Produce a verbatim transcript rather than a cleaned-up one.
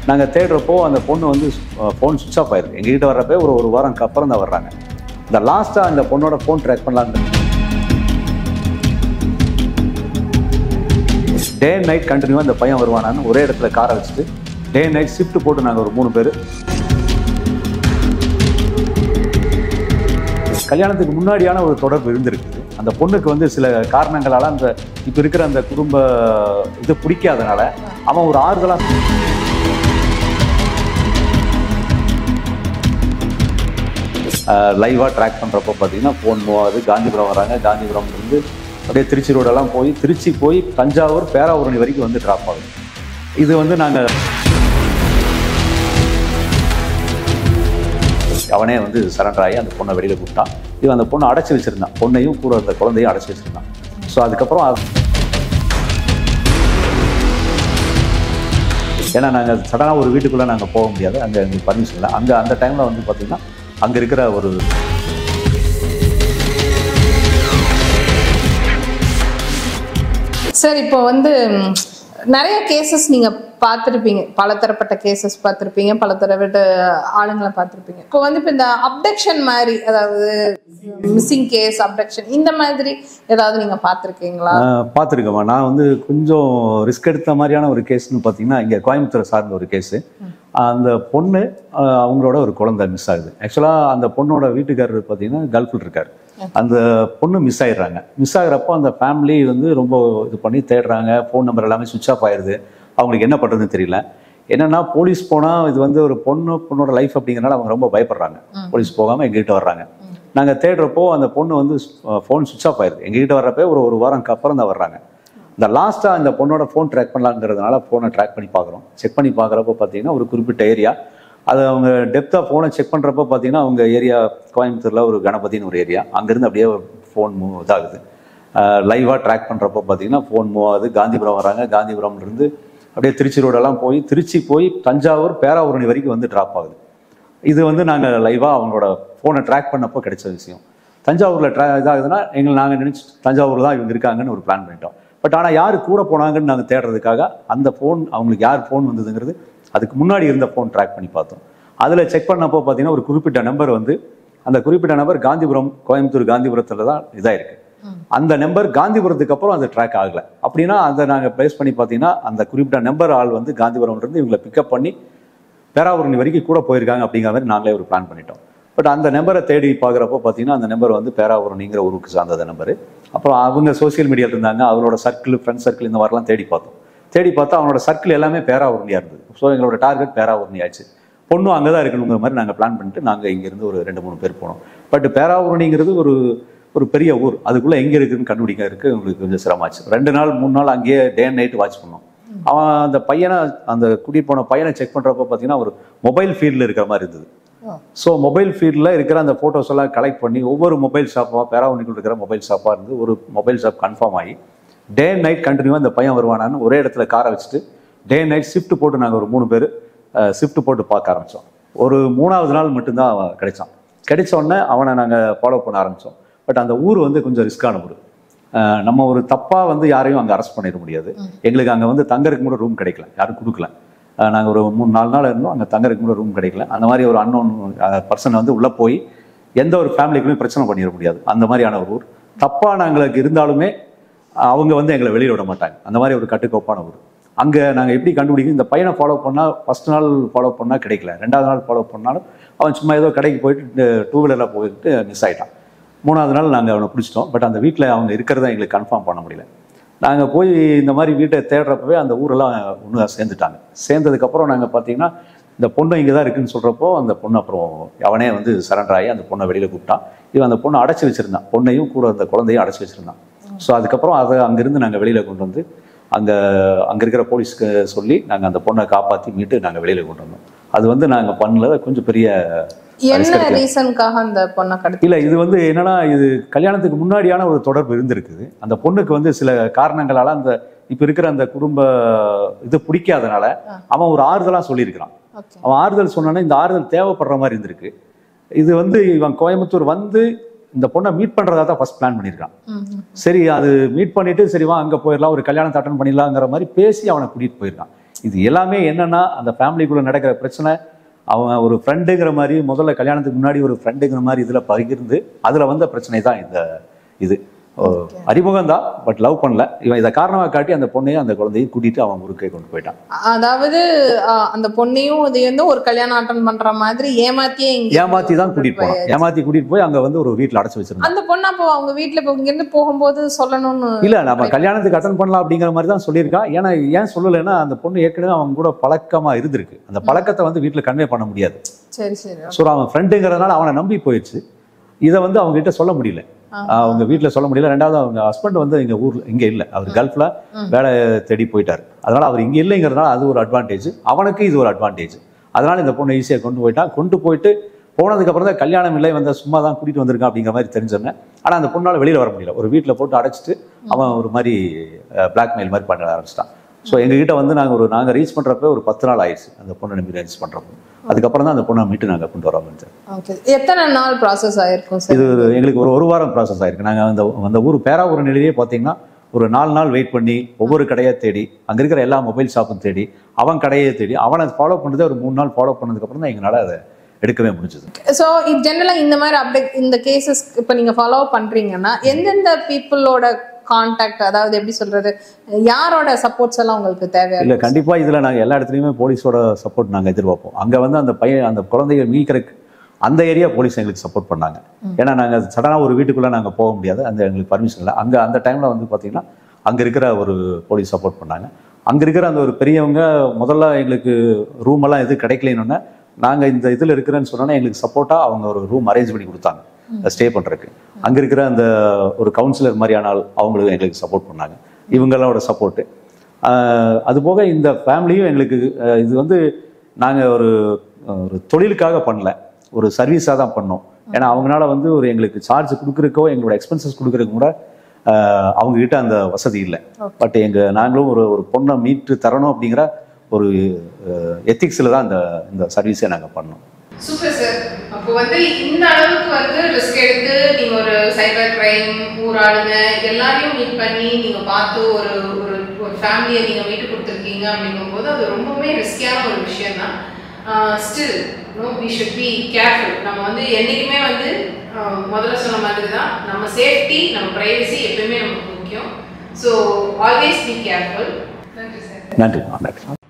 நாங்கள் தேடுறப்போ அந்த பொண்ணு வந்து ஃபோன் சுவிட்ச் ஆஃப் ஆயிருக்கு. எங்ககிட்ட வர்றப்போ ஒரு ஒரு வாரம்க்கு அப்புறம் தான் வர்றாங்க. இந்த லாஸ்ட்டாக அந்த பொண்ணோட ஃபோன் ட்ராக் பண்ணலான்னு டே அண்ட் நைட் கண்டினியூவாக இந்த பையன் வருவானான்னு ஒரே இடத்துல காரை வச்சுட்டு டே அண்ட் நைட் ஷிஃப்ட் போட்டு நாங்கள் ஒரு மூணு பேர் கல்யாணத்துக்கு முன்னாடியான ஒரு தொடர்பு இருந்திருக்குது. அந்த பொண்ணுக்கு வந்து சில காரணங்களால் அந்த இப்போ இருக்கிற அந்த குடும்ப இது பிடிக்காதனால அவன் ஒரு ஆறுதலாக லைவாக ட்ராக் பண்ணுறப்போ பார்த்தீங்கன்னா ஃபோன் மூவ் ஆகுது. காந்திபுரம் வராங்க. காந்திபுரம் இருந்து அப்படியே திருச்சி ரோடெல்லாம் போய் திருச்சி போய் தஞ்சாவூர் பேராவூரணி வரைக்கும் வந்து ட்ராப் ஆகுது. இது வந்து நாங்கள் அவனே வந்து சரண்டர் ஆகி அந்த பொண்ணை வெளியில் கூப்பிட்டான். இவன் அந்த பொண்ணை அடைச்சி வச்சுருந்தான். பொண்ணையும் கூட அந்த குழந்தையும் அடைச்சி வச்சுருந்தான். ஸோ அதுக்கப்புறம் ஏன்னா நாங்கள் சடனாக ஒரு வீட்டுக்குள்ளே நாங்கள் போக முடியாது. அங்கே எங்களுக்கு பர்மிஷன் இல்லை. அங்கே அந்த டைமில் வந்து பார்த்திங்கன்னா அங்கே இருக்கிற ஒரு சார் இப்போ வந்து நிறைய கேசஸ் நீங்க பார்த்துருப்பீங்க, பல தரப்பட்ட கேசஸ் பார்த்துருப்பீங்க, பல தரப்பட்ட ஆளுங்களை பார்த்துருப்பீங்க. இப்போ வந்து இப்போ இந்த அப்டக்ஷன் மாதிரி, அதாவது மிஸ்ஸிங் கேஸ், அப்டக்ஷன் இந்த மாதிரி ஏதாவது நீங்க பார்த்துருக்கீங்களா? பார்த்துருக்கேம்மா. நான் வந்து கொஞ்சம் ரிஸ்க் எடுத்த மாதிரியான ஒரு கேஸ்ன்னு பார்த்தீங்கன்னா இங்கே கோயம்புத்தூரை சார்ந்த ஒரு கேஸு. அந்த பொண்ணு அவங்களோட ஒரு குழந்தை மிஸ் ஆகுது. ஆக்சுவலாக அந்த பொண்ணோட வீட்டுக்காரர் பார்த்தீங்கன்னா கல்ஃபில் இருக்கார். அந்த பொண்ணு மிஸ் ஆகிடுறாங்க. மிஸ் ஆகிறப்போ அந்த ஃபேமிலி வந்து ரொம்ப இது பண்ணி தேடுறாங்க. ஃபோன் நம்பர் எல்லாமே சுவிட்ச் ஆஃப் ஆயிடுது. அவங்களுக்கு என்ன பண்ணுறதுன்னு தெரியல. என்னென்னா போலீஸ் போனால் இது வந்து ஒரு பொண்ணு பொண்ணோட லைஃப் அப்படிங்கிறனால அவங்க ரொம்ப பயப்படுறாங்க. போலீஸ் போகாமல் எங்ககிட்ட வர்றாங்க. நாங்கள் தேடுறப்போ அந்த பொண்ணு வந்து ஃபோன் சுவிட்ச் ஆஃப் ஆயிடுது. எங்ககிட்ட வர்றப்போ ஒரு ஒரு வாரம்க்கு அப்புறம் தான் வர்றாங்க. இந்த லாஸ்ட்டாக அந்த பொண்ணோட ஃபோன் ட்ராக் பண்ணலாங்கிறதுனால ஃபோனை ட்ராக் பண்ணி பார்க்குறோம். செக் பண்ணி பார்க்குறப்போ பார்த்தீங்கன்னா ஒரு குறிப்பிட்ட ஏரியா, அது அவங்க டெப்த்தாக ஃபோனை செக் பண்ணுறப்போ பார்த்தீங்கன்னா அவங்க ஏரியா கோயம்புத்தூரில் ஒரு கணபதினு ஒரு ஏரியா, அங்கேருந்து அப்படியே ஃபோன் மூவ் இதாகுது. லைவாக ட்ராக் பண்ணுறப்போ பார்த்தீங்கன்னா ஃபோன் மூவ் ஆகுது. காந்திபுரம் வராங்க. காந்திபுரம்லேருந்து அப்படியே திருச்சி ரோடெல்லாம் போய் திருச்சி போய் தஞ்சாவூர் பேராவூரணி வரைக்கும் வந்து ட்ராப் ஆகுது. இது வந்து நாங்கள் லைவாக அவங்களோட ஃபோனை ட்ராக் பண்ணப்போ கிடைச்ச விஷயம். தஞ்சாவூரில் ட்ரா இதாகுதுன்னா எங்களை நாங்கள் நினச்சி தஞ்சாவூர் தான் இவங்க இருக்காங்கன்னு ஒரு பிளான் பண்ணிட்டோம். பட் ஆனால் யார் கூட போனாங்கன்னு நாங்கள் தேடுறதுக்காக அந்த ஃபோன் அவங்களுக்கு யார் ஃபோன் வந்ததுங்கிறது அதுக்கு முன்னாடி இருந்த ஃபோன் ட்ராக் பண்ணி பார்த்தோம். அதில் செக் பண்ணப்போ பார்த்தீங்கன்னா ஒரு குறிப்பிட்ட நம்பர் வந்து அந்த குறிப்பிட்ட நம்பர் காந்திபுரம், கோயம்புத்தூர் காந்திபுரத்தில் தான் இதாக இருக்குது. அந்த நம்பர் காந்திபுரத்துக்கு அப்புறம் அது ட்ராக் ஆகலை. அப்படின்னா அதை நாங்கள் ப்ளேஸ் பண்ணி பார்த்தீங்கன்னா அந்த குறிப்பிட்ட நம்பர் ஆள் வந்து காந்திபுரம்லேருந்து இவங்களை பிக்கப் பண்ணி பேராவூரணி வரைக்கும் கூட போயிருக்காங்க அப்படிங்கிற மாதிரி நாங்களே ஒரு பிளான் பண்ணிட்டோம். பட் அந்த நம்பரை தேடி பார்க்குறப்போ பார்த்தீங்கன்னா அந்த நம்பர் வந்து பேராவூரணிங்கிற ஊருக்கு சார்ந்த நம்பரு. அப்புறம் அவங்க சோசியல் மீடியாவில் இருந்தாங்க. அவரோட சர்க்கிள், ஃப்ரெண்ட் சர்க்கிள் இந்த மாதிரிலாம் தேடி பார்த்தோம். தேடி பார்த்தா அவனோட சர்க்கிள் எல்லாமே பேராவூரணியாக இருந்தது. ஸோ எங்களோட டார்கெட் பேராவூரணி ஆச்சு. பொண்ணும் அங்கே தான் இருக்கணுங்கிற மாதிரி நாங்கள் பிளான் பண்ணிட்டு நாங்கள் இங்கேருந்து ஒரு ரெண்டு மூணு பேர் போனோம். பட் பேராவூரணிங்கிறது ஒரு ஒரு பெரிய ஊர். அதுக்குள்ளே எங்கே இருக்குதுன்னு கண்டுபிடிக்க இருக்குது உங்களுக்கு கொஞ்சம் சிரமமாச்சு. ரெண்டு நாள் மூணு நாள் அங்கேயே டே அண்ட் நைட்டு வாட்ச் பண்ணோம். அவன் அந்த பையனை அந்த கூட்டிகிட்டு போன பையனை செக் பண்ணுறப்போ பார்த்தீங்கன்னா ஒரு மொபைல் ஃபீல்டில் இருக்கிற மாதிரி இருந்தது. ஸோ மொபைல் ஃபீல்டில் இருக்கிற அந்த ஃபோட்டோஸ் எல்லாம் கலெக்ட் பண்ணி ஒவ்வொரு மொபைல் ஷாப்பாக பேராவூரணிக்குள்ள இருக்கிற மொபைல் ஷாப்பாக இருந்து ஒரு மொபைல் ஷாப் கன்ஃபார்ம் ஆகி டே அண்ட் நைட் கண்டினியூவாக இந்த பையன் வருவானான்னு ஒரே இடத்துல காரை வச்சுட்டு டே அண்ட் நைட் ஷிஃப்ட் போட்டு நாங்கள் ஒரு மூணு பேர் ஷிஃப்ட் போட்டு பார்க்க ஆரம்பித்தோம். ஒரு மூணாவது நாள் மட்டும்தான் அவன் கிடைச்சான். கிடைச்ச உடனே அவனை நாங்கள் ஃபாலோ பண்ண ஆரம்பித்தோம். பட் அந்த ஊர் வந்து கொஞ்சம் ரிஸ்கான ஊர். நம்ம ஒரு தப்பாக வந்து யாரையும் அங்கே அரெஸ்ட் பண்ணிட முடியாது. எங்களுக்கு அங்கே வந்து தங்கறதுக்கு கூட ரூம் கிடைக்கல, யாரும் கொடுக்கல. நாங்கள் ஒரு மூணு நாலு நாள் இருந்தோம். அங்கே தங்கறதுக்கு கூட ரூம் கிடைக்கல. அந்த மாதிரி ஒரு அன்னோன் பர்சன் வந்து உள்ளே போய் எந்த ஒரு ஃபேமிலிக்குமே பிரச்சனை பண்ணிட முடியாது. அந்த மாதிரியான ஒரு ஊர். தப்பாக நாங்களுக்கு இருந்தாலுமே அவங்க வந்து எங்களை வெளியிட விட மாட்டாங்க. அந்த மாதிரி ஒரு கட்டுக்கோப்பான ஊர். அங்கே நாங்கள் எப்படி கண்டுபிடிக்கும், இந்த பையனை ஃபாலோ பண்ணால் ஃபஸ்ட் நாள் ஃபாலோ பண்ணால் கிடைக்கல, ரெண்டாவது நாள் ஃபாலோ பண்ணாலும் அவன் சும்மா ஏதோ கடைக்கு போயிட்டு டூ வீலரில் போயிட்டு மிஸ் ஆகிட்டான். மூணாவது நாள் நாங்கள் அவனை பிடிச்சிட்டோம். பட் அந்த வீட்டில் அவங்க இருக்கிறத எங்களுக்கு கன்ஃபார்ம் பண்ண முடியல. நாங்கள் போய் இந்த மாதிரி வீட்டை தேடுறப்பவே அந்த ஊரெல்லாம் ஒன்று சேர்ந்துட்டாங்க. சேர்ந்ததுக்கப்புறம் நாங்கள் பார்த்தீங்கன்னா இந்த பொண்ணு இங்கே தான் இருக்குதுன்னு சொல்கிறப்போ அந்த பொண்ணு அப்புறம் அவனே வந்து சரண்டர் ஆகி அந்த பொண்ணை வெளியில் கூப்பிட்டான். இவன் அந்த பொண்ணை அடைச்சி வச்சுருந்தான். பொண்ணையும் கூட அந்த குழந்தையும் அடைச்சி வச்சுருந்தான். ஸோ அதுக்கப்புறம் அதை அங்கேருந்து நாங்கள் வெளியில் கொண்டு வந்து அங்கே அங்கே இருக்கிற போலீஸ்க்கு சொல்லி நாங்கள் அந்த பொண்ணை காப்பாற்றி மீட்டு நாங்கள் வெளியில் கொண்டு வந்தோம். அது வந்து நாங்கள் பண்ணல கொஞ்சம் பெரிய என்ன ரீசனுக்காக அந்த பொண்ணை கடத்தி இல்லை, இது வந்து என்னன்னா இது கல்யாணத்துக்கு முன்னாடியான ஒரு தொடர்பு இருந்திருக்குது. அந்த பொண்ணுக்கு வந்து சில காரணங்களால அந்த இப்போ இருக்கிற அந்த குடும்ப இது பிடிக்காதனால அவன் ஒரு ஆறுதலாக சொல்லியிருக்கிறான். அவன் ஆறுதல் சொன்னானே இந்த ஆறுதல் தேவைப்படுற மாதிரி இருந்திருக்கு. இது வந்து இவன் கோயம்புத்தூர் வந்து இந்த பொண்ணை மீட் பண்ணுறதா தான் ஃபர்ஸ்ட் பிளான் பண்ணியிருக்கான். சரி, அது மீட் பண்ணிட்டு சரிவா அங்கே போயிடலாம், ஒரு கல்யாணத்தை அட்டன் பண்ணிடலாங்கிற மாதிரி பேசி அவனை கூட்டிகிட்டு போயிருக்கான். இது எல்லாமே என்னன்னா அந்த ஃபேமிலிக்குள்ளே நடக்கிற பிரச்சனை. அவங்க ஒரு ஃப்ரெண்டுங்கிற மாதிரி முதல்ல கல்யாணத்துக்கு முன்னாடி ஒரு ஃப்ரெண்டுங்கிற மாதிரி இதில் பகிர்ந்து அதில் வந்த பிரச்சனை தான் இந்த இது. அறிமுகம் தான், பட் லவ் பண்ணல. இவன் இதை காரணமாக காட்டி அந்த பொண்ணையும் அந்த குழந்தையும் கூட்டிட்டு அவன் ஊருக்கே கொண்டு போயிட்டான். அதாவது அந்த பொண்ணையும் இது வந்து ஒரு கல்யாணம் அட்டன் பண்ற மாதிரி ஏமாத்தியே ஏமாத்தி தான் கூட்டிட்டு போனான். ஏமாத்தி கூட்டிட்டு போய் அங்க வந்து ஒரு வீட்டுல அடைச்சு வச்சிருந்தாங்க. அந்த பொண்ணு அப்போ அவங்க வீட்டுல இங்க இருந்து போகும்போது சொல்லணும்னு இல்ல, நம்ம கல்யாணத்துக்கு அட்டன் பண்ணலாம் அப்படிங்கிற மாதிரி தான் சொல்லியிருக்கான். ஏன்னா ஏன் சொல்லலைன்னா அந்த பொண்ணு ஏற்கனவே அவங்க கூட பழக்கமா இருந்திருக்கு. அந்த பழக்கத்தை வந்து வீட்டுல கன்வே பண்ண முடியாது. சரி சரி. ஸோ அவன் ஃப்ரெண்டுங்கிறதுனால அவனை நம்பி போயிடுச்சு. இதை வந்து அவங்க கிட்ட சொல்ல முடியல, அவங்க வீட்டில் சொல்ல முடியல. ரெண்டாவது அவங்க ஹஸ்பண்ட் வந்து எங்கள் ஊரில் இங்கே இல்லை, அவர் கல்ஃபில் வேலை தேடி போயிட்டார். அதனால் அவர் இங்கே இல்லைங்கிறதுனால அது ஒரு அட்வான்டேஜ், அவனுக்கு இது ஒரு அட்வான்டேஜ். அதனால் இந்த பொண்ணை ஈஸியாக கொண்டு போயிட்டான். கொண்டு போயிட்டு போனதுக்கப்புறம் தான் கல்யாணம் இல்லை, வந்து சும்மா தான் கூட்டிகிட்டு வந்திருக்கான் அப்படிங்கிற மாதிரி தெரிஞ்சிருந்தேன். ஆனால் அந்த பொண்ணால் வெளியில் வர முடியல. ஒரு வீட்டில் போட்டு அடைச்சிட்டு அவன் ஒரு மாதிரி பிளாக்மெயில் மாதிரி பண்ண ஆரம்பிச்சிட்டான். ஸோ எங்ககிட்ட வந்து நாங்கள் ஒரு நாங்கள் ரீச் பண்ணுறப்ப ஒரு பத்து நாள் ஆயிடுச்சு அந்த பொண்ணை நம்பி ரீச் பண்ணுறப்போ. அதுக்கப்புறம் தான் அந்த பொண்ணை மீட்டு நாங்கள் கொண்டு வரோம். எத்தனை நாள் ப்ராசஸ் ஆயிருக்கும்? இது எங்களுக்கு ஒரு ஒரு வாரம் ப்ராசஸ் ஆயிருக்கு. நாங்கள் அந்த அந்த ஊர் பேராவூர் நிலையிலேயே பார்த்தீங்கன்னா ஒரு நாலு நாள் வெயிட் பண்ணி ஒவ்வொரு கடையை தேடி அங்கே இருக்கிற எல்லா மொபைல் ஷாப்பும் தேடி அவன் கடையை தேடி அவனை ஃபாலோ பண்ணுறதே ஒரு மூணு நாள் ஃபாலோ பண்ணதுக்கப்புறம் தான் எங்களால் அதை எடுக்கவே முடிஞ்சது. ஸோ இப்போ ஜென்ரலாக இந்த மாதிரி அப்டேட் இந்த கேசஸ் இப்போ நீங்கள் ஃபாலோ பண்ணுறீங்கன்னா எந்தெந்த பீப்புளோட கான்டாக்ட், அதாவது எப்படி சொல்றது, யாரோட சப்போர்ட்ஸ் எல்லாம் உங்களுக்கு தேவை? இல்லை, கண்டிப்பாக இதில் நாங்கள் எல்லா இடத்துலையுமே போலீஸோட சப்போர்ட் நாங்கள் எதிர்பார்ப்போம். அங்கே வந்து அந்த பையன் அந்த குழந்தைய மீட்கிறதுக்கு அந்த ஏரியா போலீஸ் எங்களுக்கு சப்போர்ட் பண்ணாங்க. ஏன்னா நாங்கள் சடனாக ஒரு வீட்டுக்குள்ளே நாங்கள் போக முடியாது, அந்த எங்களுக்கு பர்மிஷன் இல்லை. அங்கே அந்த டைமில் வந்து பார்த்தீங்கன்னா அங்கே இருக்கிற ஒரு போலீஸ் சப்போர்ட் பண்ணாங்க. அங்கே இருக்கிற அந்த ஒரு பெரியவங்க முதல்ல எங்களுக்கு ரூம் எல்லாம் எதுவும் கிடைக்கலன்னு நாங்கள் இந்த இதில் இருக்கிறேன்னு சொன்னோன்னா எங்களுக்கு சப்போர்ட்டாக அவங்க ஒரு ரூம் அரேஞ்ச் பண்ணி கொடுத்தாங்க ஸ்டே பண்ணுறதுக்கு. அங்கே இருக்கிற அந்த ஒரு கவுன்சிலர் மாதிரியான ஆள் அவங்களுக்கு எங்களுக்கு சப்போர்ட் பண்ணாங்க. இவங்களோட சப்போர்ட்டு அதுபோக இந்த ஃபேமிலியும் எங்களுக்கு இது வந்து நாங்கள் ஒரு ஒரு தொழிலுக்காக பண்ணல, ஒரு சர்வீஸாக தான் பண்ணோம். ஏன்னா அவங்களால வந்து ஒரு எங்களுக்கு சார்ஜ் கொடுக்குறக்கோ எங்களோட எக்ஸ்பென்சஸ் கொடுக்குறதுக்கு கூட அவங்ககிட்ட அந்த வசதி இல்லை. பட் எங்கள் நாங்களும் ஒரு ஒரு பொண்ணை மீட்டு தரணும் அப்படிங்கிற ஒரு எத்திக்ஸில் தான் இந்த இந்த சர்வீஸை நாங்கள் பண்ணோம். Super sir. அப்போ வந்து இந்த அளவுக்கு வந்து ரிஸ்க் எடுத்து நீங்கள் ஒரு சைபர் கிரைம் ஊராளுங்க எல்லாரையும் மீட் பண்ணி நீங்கள் பார்த்து ஒரு ஒரு ஒரு ஃபேமிலியை நீங்கள் மீட்டு கொடுத்துருக்கீங்க அப்படிங்கும்போது அது ரொம்பவுமே ரிஸ்கியான ஒரு விஷயம் தான். Still no we should be careful. நம்ம வந்து என்றைக்குமே வந்து முதல்ல சொன்ன மாதிரி தான் நம்ம சேஃப்டி நம்ம ப்ரைவசி எப்பயுமே நமக்கு முக்கியம். So always be careful. நன்றி சார். நன்றி.